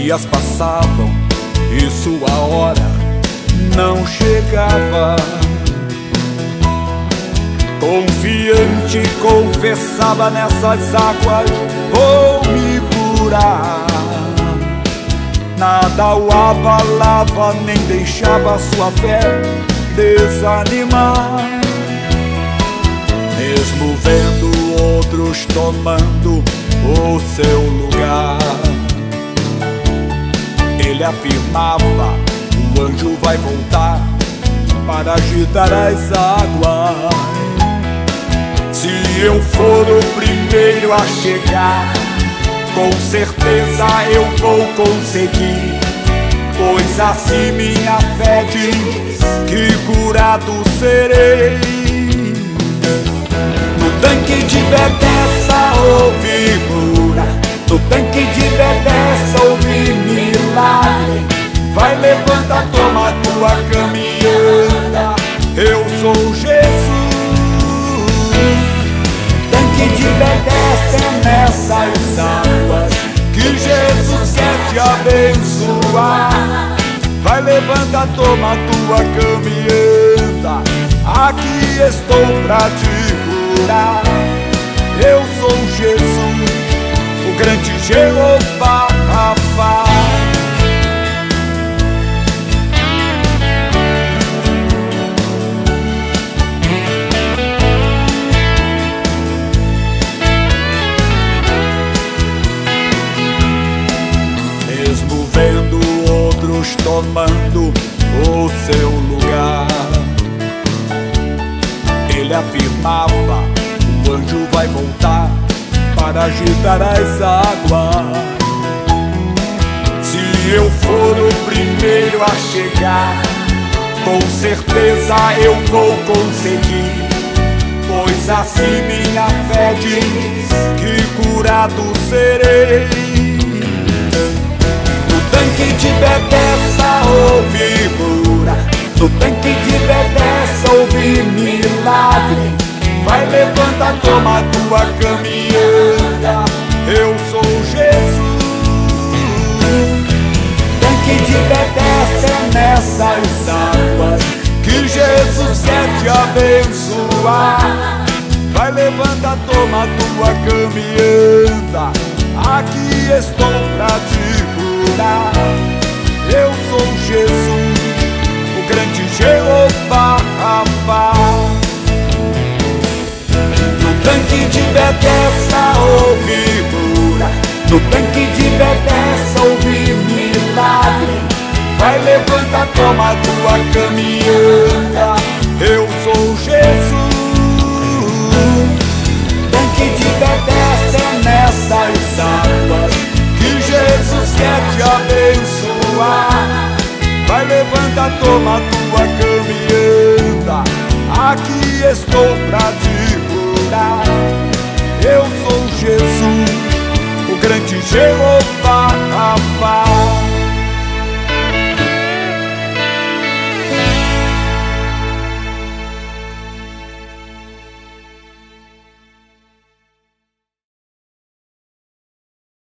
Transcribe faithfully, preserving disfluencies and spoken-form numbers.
dias passavam e sua hora não chegava. Confiante confessava: nessas águas vou me curar. Nada o abalava, nem deixava sua fé desanimar. Mesmo vendo outros tomando o seu lugar, ele afirmava: o anjo vai voltar para agitar as águas. Se eu for o primeiro a chegar, com certeza eu vou conseguir, pois assim minha fé diz que curado serei. No tanque de Betesda houve cura, no tanque de Betesda houve milagre. Vai, levanta, toma tua cama e anda, eu sou Jesus. Tanque de Betesda é nessas águas que Jesus quer te abençoar. Vai, levanta, toma tua cama e anda, aqui estou pra te curar. Eu sou Jesus, o grande Jeová Rafa. Mesmo vendo outros tomando o seu lugar, ele afirmava: o anjo vai voltar para agitar as águas. Se eu for o primeiro a chegar, com certeza eu vou conseguir, pois assim minha fé diz que curado serei. No tanque de Betesda houve cura, no tanque de Betesda houve milagre. Vai, levanta, toma tua cama e anda, eu sou Jesus. Tanque de Betesda é nessas águas que Jesus quer te abençoar. Vai, levanta, toma tua cama e anda, aqui estou pra te curar. Eu sou Jesus, o grande Jeová Rafa. No tanque de Betesda houve cura, no tanque de Betesda houve milagre. Vai, levanta, toma tua cama e anda, eu sou Jesus. Tanque de Betesda é nessas águas que Jesus quer te abençoar. Vai, levanta, toma tua cama e anda, aqui estou pra te curar. Eu sou Jesus, o grande Jeová Rafa.